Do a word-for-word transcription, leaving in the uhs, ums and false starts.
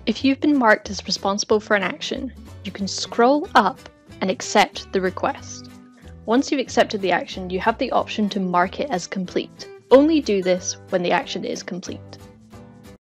If you've been marked as responsible for an action, you can scroll up and accept the request. Once you've accepted the action, you have the option to mark it as complete. Only do this when the action is complete.